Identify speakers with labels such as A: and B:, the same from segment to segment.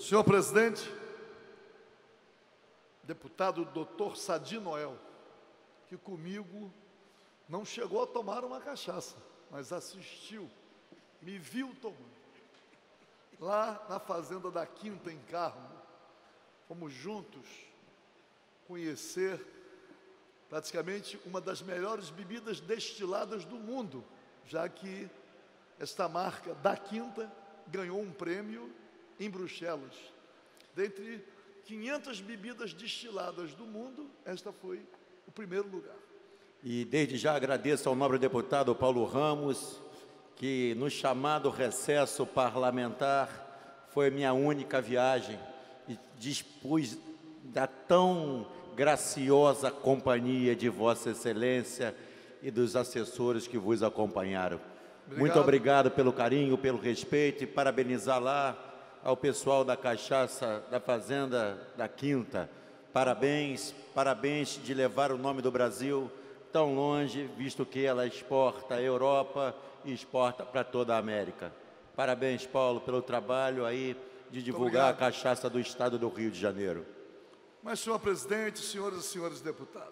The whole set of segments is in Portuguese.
A: Senhor presidente, deputado Dr. Sadi Noel, que comigo não chegou a tomar uma cachaça, mas assistiu, me viu tomando. Lá na fazenda da Quinta, em Carmo, fomos juntos conhecer praticamente uma das melhores bebidas destiladas do mundo, já que esta marca da Quinta ganhou um prêmio em Bruxelas. Dentre 500 bebidas destiladas do mundo, esta foi o primeiro lugar.
B: E desde já agradeço ao nobre deputado Paulo Ramos, que no chamado recesso parlamentar foi minha única viagem e dispus da tão graciosa companhia de Vossa Excelência e dos assessores que vos acompanharam. Muito obrigado pelo carinho, pelo respeito e parabenizar lá ao pessoal da cachaça da Fazenda da Quinta. Parabéns, parabéns de levar o nome do Brasil tão longe, visto que ela exporta a Europa e exporta para toda a América. Parabéns, Paulo, pelo trabalho aí de divulgar a cachaça do estado do Rio de Janeiro.
A: Mas, senhor presidente, senhoras e senhores deputados,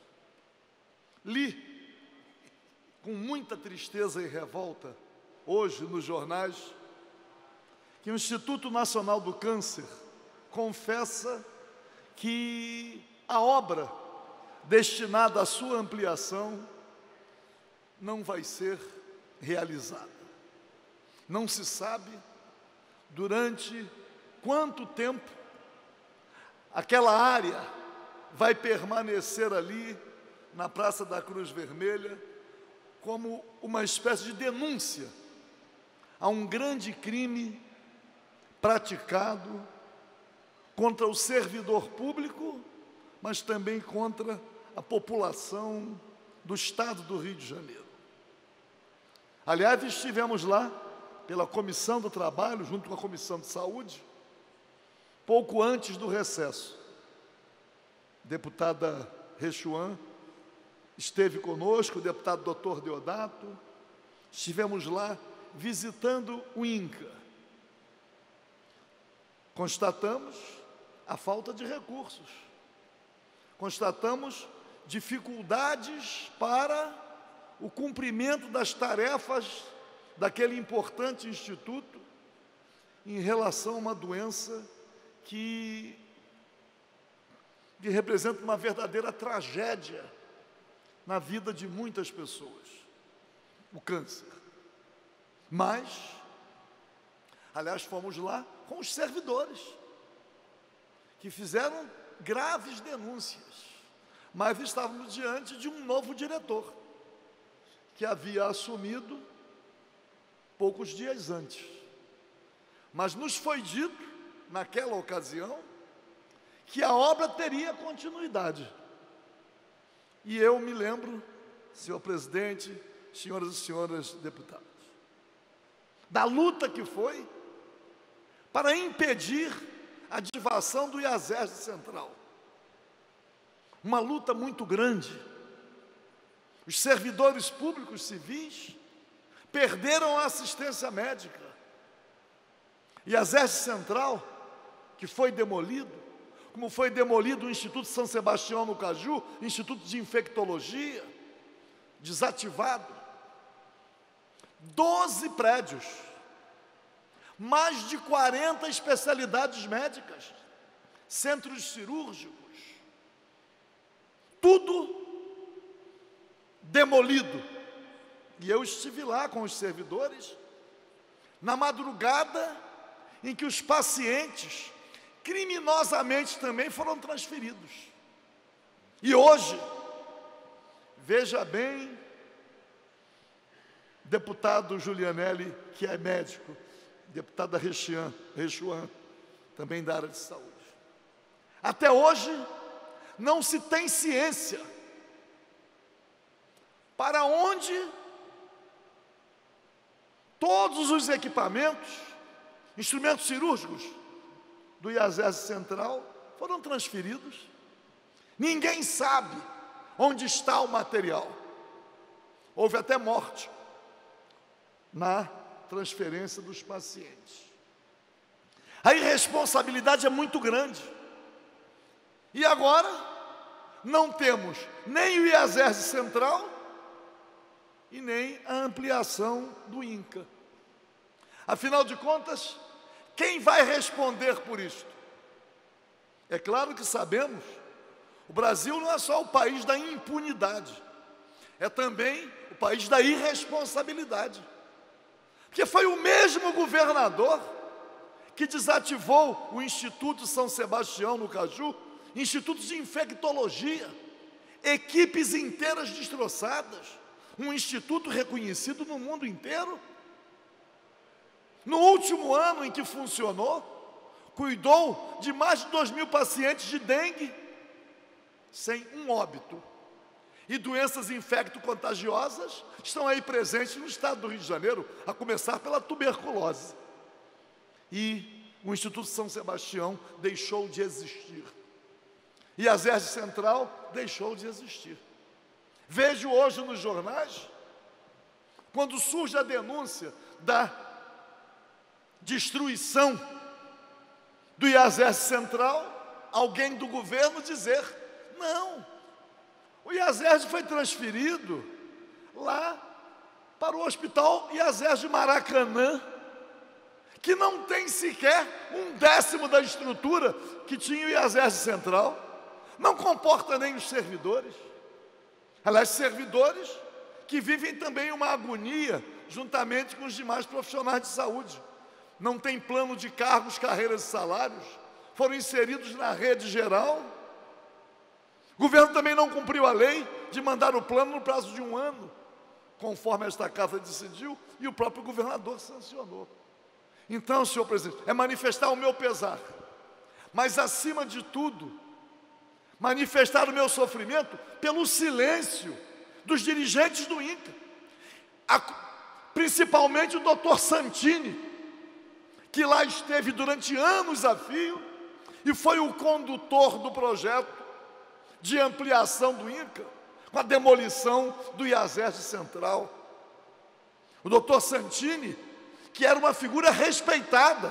A: li com muita tristeza e revolta, hoje nos jornais, que o Instituto Nacional do Câncer confessa que a obra destinada à sua ampliação não vai ser realizada. Não se sabe durante quanto tempo aquela área vai permanecer ali na Praça da Cruz Vermelha como uma espécie de denúncia a um grande crime praticado contra o servidor público, mas também contra a população do estado do Rio de Janeiro. Aliás, estivemos lá pela Comissão do Trabalho, junto com a Comissão de Saúde, pouco antes do recesso. A deputada Rechuan esteve conosco, o deputado Dr. Deodato, estivemos lá visitando o INCA. Constatamos a falta de recursos, constatamos dificuldades para o cumprimento das tarefas daquele importante instituto em relação a uma doença que representa uma verdadeira tragédia na vida de muitas pessoas, o câncer. Mas, aliás, fomos lá com os servidores, que fizeram graves denúncias, mas estávamos diante de um novo diretor, que havia assumido poucos dias antes. Mas nos foi dito, naquela ocasião, que a obra teria continuidade. E eu me lembro, senhor presidente, senhoras e senhores deputados, da luta que foi para impedir a ativação do IASESD Central. Uma luta muito grande. Os servidores públicos civis perderam a assistência médica. IASESD Central, que foi demolido, como foi demolido o Instituto São Sebastião no Caju, Instituto de Infectologia, desativado. 12 prédios, mais de 40 especialidades médicas, centros cirúrgicos, tudo demolido. E eu estive lá com os servidores, na madrugada em que os pacientes, criminosamente também, foram transferidos. E hoje, veja bem, deputado Julianelli, que é médico, deputada Rechuan, também da área de saúde. Até hoje, não se tem ciência para onde todos os equipamentos, instrumentos cirúrgicos do IASESD Central foram transferidos. Ninguém sabe onde está o material. Houve até morte na transferência dos pacientes. A irresponsabilidade é muito grande. E agora, não temos nem o IASERJ Central e nem a ampliação do INCA. Afinal de contas, quem vai responder por isto? É claro que sabemos, o Brasil não é só o país da impunidade, é também o país da irresponsabilidade. Porque foi o mesmo governador que desativou o Instituto São Sebastião, no Caju, Instituto de Infectologia, equipes inteiras destroçadas, um instituto reconhecido no mundo inteiro. No último ano em que funcionou, cuidou de mais de 2.000 pacientes de dengue, sem um óbito. E doenças infecto-contagiosas estão aí presentes no estado do Rio de Janeiro, a começar pela tuberculose. E o Instituto São Sebastião deixou de existir. E a IASERJ Central deixou de existir. Vejo hoje nos jornais, quando surge a denúncia da destruição do IASERJ Central, alguém do governo dizer: não, o IASERJ foi transferido lá para o Hospital IASERJ Maracanã, que não tem sequer 1/10 da estrutura que tinha o IASERJ Central, não comporta nem os servidores. Aliás, servidores que vivem também uma agonia juntamente com os demais profissionais de saúde. Não tem plano de cargos, carreiras e salários, foram inseridos na rede geral. O governo também não cumpriu a lei de mandar o plano no prazo de 1 ano, conforme esta casa decidiu e o próprio governador sancionou. Então, senhor presidente, é manifestar o meu pesar, mas acima de tudo, manifestar o meu sofrimento pelo silêncio dos dirigentes do INCA, principalmente o doutor Santini, que lá esteve durante anos a fio e foi o condutor do projeto de ampliação do INCA, com a demolição do IASERJ Central. O doutor Santini, que era uma figura respeitada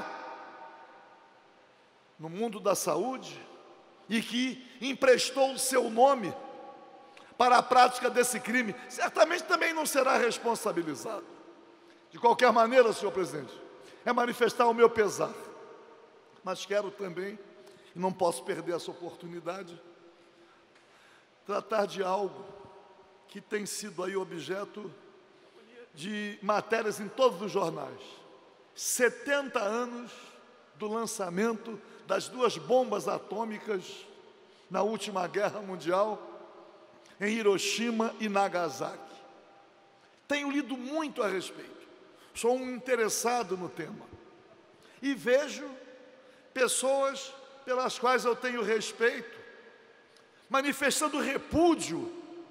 A: no mundo da saúde e que emprestou o seu nome para a prática desse crime, certamente também não será responsabilizado. De qualquer maneira, senhor presidente, é manifestar o meu pesar, mas quero também, e não posso perder essa oportunidade, tratar de algo que tem sido aí objeto de matérias em todos os jornais. 70 anos do lançamento das 2 bombas atômicas na última guerra mundial, em Hiroshima e Nagasaki. Tenho lido muito a respeito, sou um interessado no tema, e vejo pessoas pelas quais eu tenho respeito, manifestando repúdio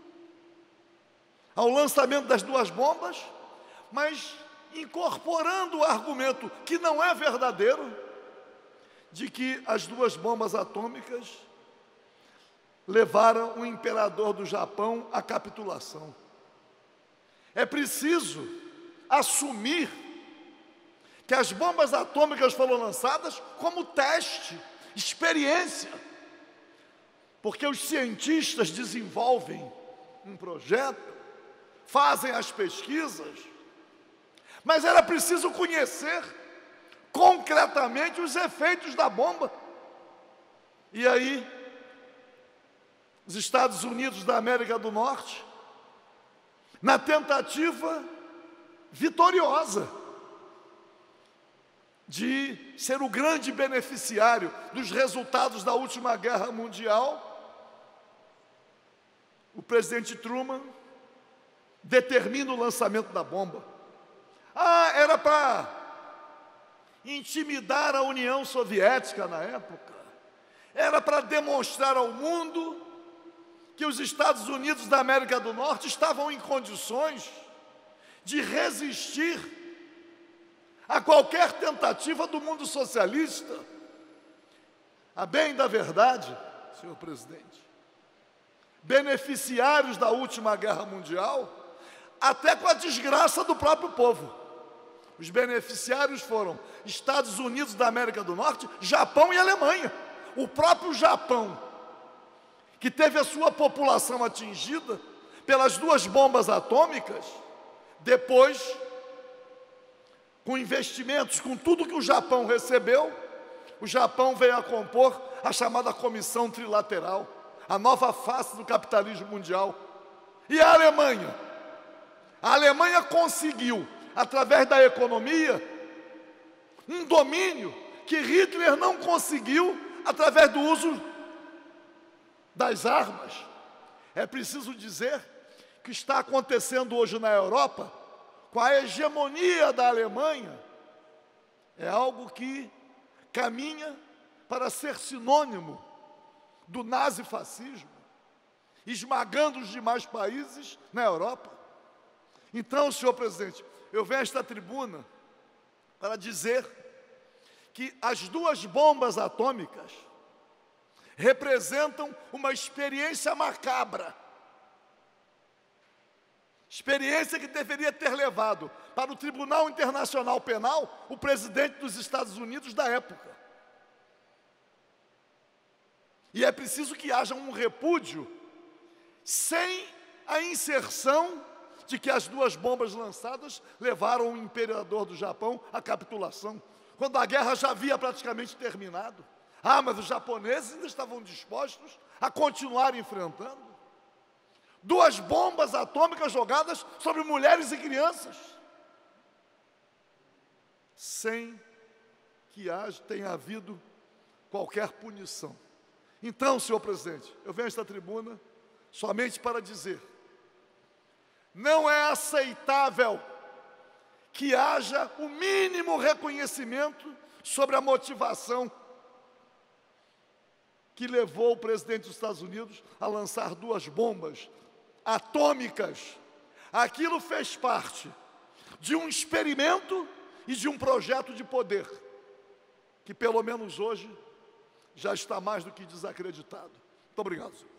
A: ao lançamento das 2 bombas, mas incorporando o argumento que não é verdadeiro, de que as 2 bombas atômicas levaram o imperador do Japão à capitulação. É preciso assumir que as bombas atômicas foram lançadas como teste, experiência, porque os cientistas desenvolvem um projeto, fazem as pesquisas, mas era preciso conhecer concretamente os efeitos da bomba. E aí, os Estados Unidos da América do Norte, na tentativa vitoriosa de ser o grande beneficiário dos resultados da última guerra mundial, o presidente Truman determina o lançamento da bomba. Era para intimidar a União Soviética na época, era para demonstrar ao mundo que os Estados Unidos da América do Norte estavam em condições de resistir a qualquer tentativa do mundo socialista. A bem da verdade, senhor presidente, beneficiários da última guerra mundial, até com a desgraça do próprio povo, Os beneficiários foram Estados Unidos da América do Norte, Japão e Alemanha. O próprio Japão, que teve a sua população atingida pelas 2 bombas atômicas, depois, com investimentos, com tudo que o Japão recebeu, o Japão veio a compor a chamada Comissão Trilateral, a nova face do capitalismo mundial. E a Alemanha? A Alemanha conseguiu, através da economia, um domínio que Hitler não conseguiu através do uso das armas. É preciso dizer que está acontecendo hoje na Europa, com a hegemonia da Alemanha, é algo que caminha para ser sinônimo do nazifascismo, esmagando os demais países na Europa. Então, senhor presidente, eu venho a esta tribuna para dizer que as 2 bombas atômicas representam uma experiência macabra, experiência que deveria ter levado para o Tribunal Internacional Penal o presidente dos Estados Unidos da época. E é preciso que haja um repúdio sem a inserção de que as 2 bombas lançadas levaram o imperador do Japão à capitulação, quando a guerra já havia praticamente terminado. Mas os japoneses ainda estavam dispostos a continuar enfrentando. 2 bombas atômicas jogadas sobre mulheres e crianças, sem que tenha havido qualquer punição. Então, senhor presidente, eu venho a esta tribuna somente para dizer: não é aceitável que haja o mínimo reconhecimento sobre a motivação que levou o presidente dos Estados Unidos a lançar 2 bombas atômicas. Aquilo fez parte de um experimento e de um projeto de poder, que pelo menos hoje já está mais do que desacreditado. Muito obrigado, senhor.